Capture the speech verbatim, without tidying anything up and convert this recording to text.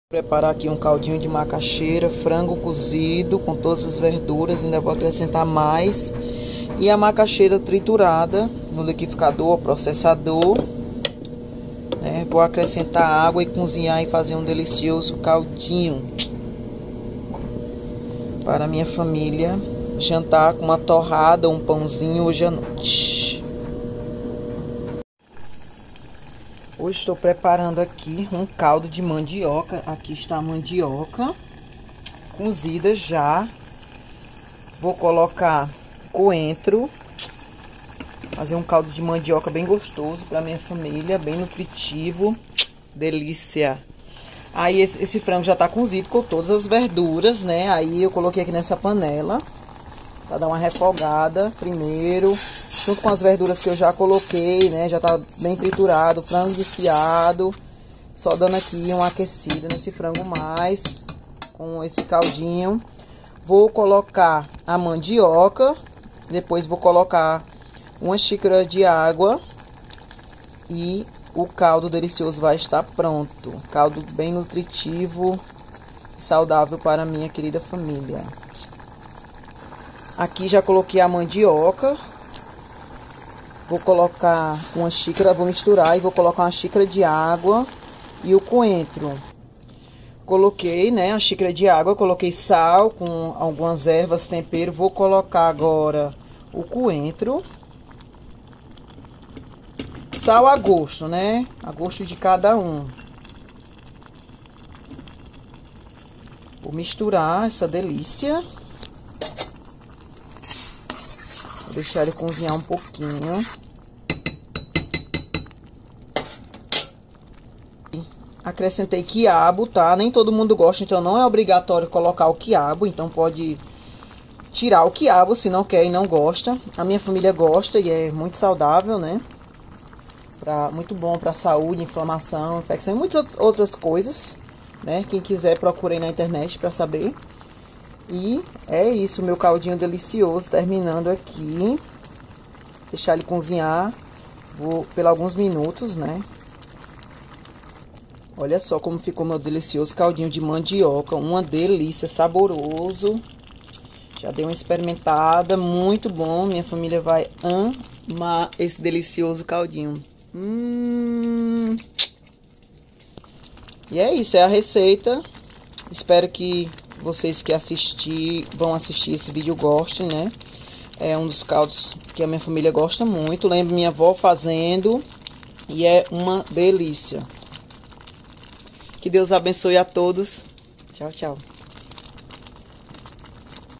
Preparar aqui um caldinho de macaxeira, frango cozido com todas as verduras, ainda vou acrescentar mais. E a macaxeira triturada no liquidificador, processador, né? Vou acrescentar água e cozinhar e fazer um delicioso caldinho para minha família jantar com uma torrada, um pãozinho hoje à noite. Hoje estou preparando aqui um caldo de mandioca. Aqui está a mandioca cozida já. Vou colocar coentro, fazer um caldo de mandioca bem gostoso para minha família, bem nutritivo, delícia. Aí esse, esse frango já tá cozido com todas as verduras, né? Aí eu coloquei aqui nessa panela para dar uma refogada primeiro, junto com as verduras que eu já coloquei, né? Já tá bem triturado, frango desfiado. Só dando aqui uma aquecida nesse frango mais, com esse caldinho. Vou colocar a mandioca, depois vou colocar uma xícara de água e o caldo delicioso vai estar pronto. Caldo bem nutritivo e saudável para a minha querida família. Aqui já coloquei a mandioca. Vou colocar uma xícara, vou misturar e vou colocar uma xícara de água e o coentro. Coloquei, né, a xícara de água, coloquei sal com algumas ervas, tempero. Vou colocar agora o coentro. Sal a gosto, né? A gosto de cada um. Vou misturar essa delícia. Vou deixar ele cozinhar um pouquinho. Acrescentei quiabo, tá? Nem todo mundo gosta, então não é obrigatório colocar o quiabo. Então pode tirar o quiabo se não quer e não gosta. A minha família gosta e é muito saudável, né? Pra, muito bom para saúde, inflamação, infecção e muitas outras coisas, né? Quem quiser procure aí na internet para saber. E é isso, meu caldinho delicioso terminando aqui. Deixar ele cozinhar vou, por alguns minutos, né? Olha só como ficou meu delicioso caldinho de mandioca, uma delícia, saboroso. Já dei uma experimentada, muito bom, minha família vai amar esse delicioso caldinho. Hum. E é isso, é a receita. Espero que vocês que assistir, vão assistir esse vídeo gostem, né? É um dos caldos que a minha família gosta muito. Lembro minha avó fazendo e é uma delícia. Que Deus abençoe a todos. Tchau, tchau.